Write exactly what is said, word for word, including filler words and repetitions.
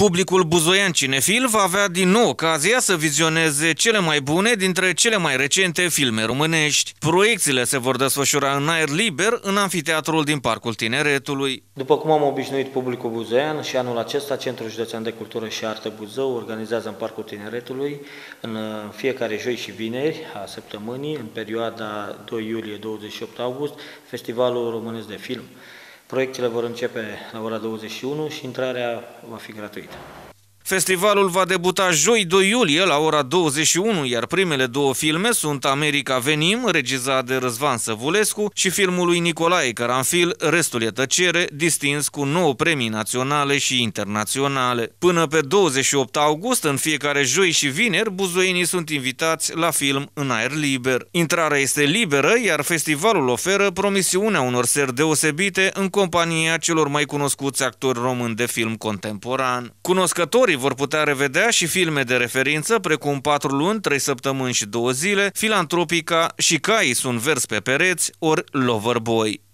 Publicul buzoian cinefil va avea din nou ocazia să vizioneze cele mai bune dintre cele mai recente filme românești. Proiecțiile se vor desfășura în aer liber în amfiteatrul din Parcul Tineretului. După cum am obișnuit publicul buzoian, și anul acesta Centrul Județean de Cultură și Artă Buzău organizează în Parcul Tineretului în fiecare joi și vineri a săptămânii, în perioada doi iulie - douăzeci și opt august, Festivalul Românesc de Film. Proiectele vor începe la ora douăzeci și unu și intrarea va fi gratuită. Festivalul va debuta joi doi iulie la ora douăzeci și unu, iar primele două filme sunt America Venim, regizat de Răzvan Săvulescu, și filmul lui Nicolae Caranfil, Restul e tăcere, distins cu nouă premii naționale și internaționale. Până pe douăzeci și opt august, în fiecare joi și vineri, buzoienii sunt invitați la film în aer liber. Intrarea este liberă, iar festivalul oferă promisiunea unor seri deosebite în compania celor mai cunoscuți actori români de film contemporan. Cunoscătorii vor putea revedea și filme de referință precum Patru luni, trei săptămâni și două zile, Filantropica și Caii sunt verzi pe pereți ori Loverboy.